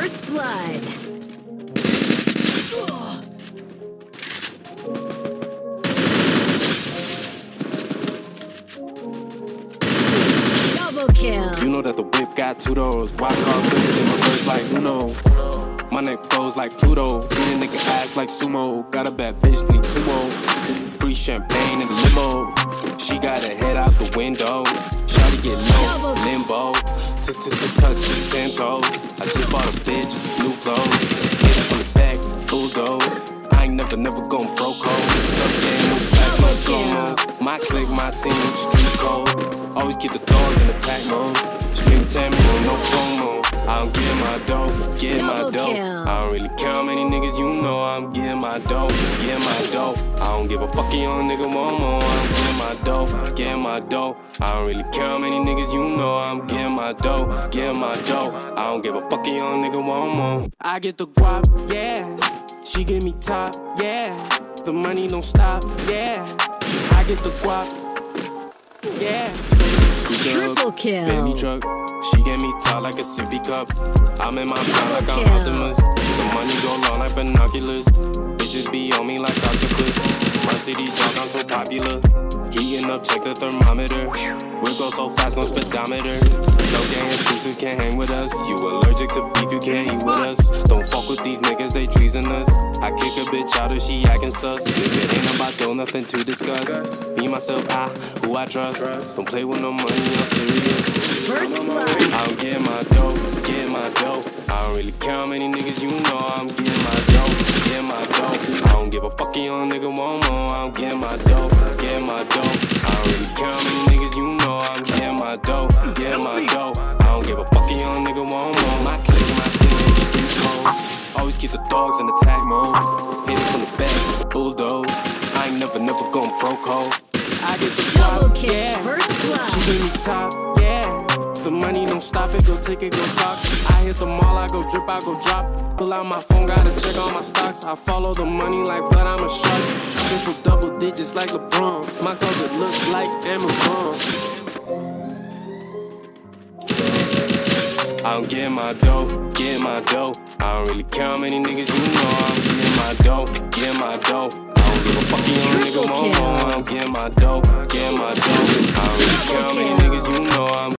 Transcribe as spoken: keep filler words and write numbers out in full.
First blood. Double kill. You know that the whip got two doors. Wild card quicker than my verse like Uno. My neck froze like Pluto. Beat a nigga ass like sumo. Got a bad bitch, need two more. Free champagne in the limo. She got her head out the window. Shawty get low, limbo. Touch ten toes. I just bought a bitch, new clothes. Hit it from the back, bulldoze. I ain't never, never gon' broke home. Suck game, no fast, no slow-mo. My clique, my team, street code. Always keep the dogs in attack mode. Stream tempo, no promo. I don't get my dough, get my dough. I don't really care how many niggas you know. I'm getting my dough, get my dough. I don't give a fuck you young nigga one more. I'm getting my dough, getting my dough. I don't really care how many niggas you know. I'm getting my dough, getting my dough. I don't give a fuck you young nigga one more. I get the guap, yeah. She give me top, yeah. The money don't stop, yeah. I get the guap, yeah. Triple kill. Baby truck. She get me tall like a sippy cup. I'm in my prime like I'm Optimus. The money go long like binoculars. Bitches be on me like octopus. My city dog, I'm so popular. Heating up, check the thermometer. We'll go so fast, no speedometer. So gang exclusive, can't hang with us. You allergic to beef, you can't eat with us. Don't fuck with these niggas, they treasonous. I kick a bitch out if she acting sus. If it ain't about dough, nothing to discuss. Me, myself, I, who I trust. Don't play with no money, I'm serious. First blood. I don't get my dough, get my dough. I don't really care how many niggas you know. I'm getting my dough, getting my dough. I don't give a fuck you young nigga one more. I'm getting my dough, getting my dough. I don't really care how many niggas you know. I'm getting my dough, getting my dough. I don't give a fuck you young nigga one more. My clique, my team, street code. Always keep the dogs in attack mode. Hit it from the back, bulldoze. I ain't never, never gon' broke hole. I get the Double guap, kill. yeah. First blood. She give me top, yeah. The money don't stop it, go take it, go talk. I hit the mall, I go drip, I go drop. Pull out my phone, gotta check all my stocks. I follow the money like blood, I'm a shark. Triple double digits like LeBron. My closet look like Amazon. I'm getting my dough, getting my dough. I don't really care how many niggas you know. I'm getting my dough, getting my dough. I don't give a fuck you young nigga, one more. I'm getting my dough, getting my dough. I don't really care how many niggas you know. I'm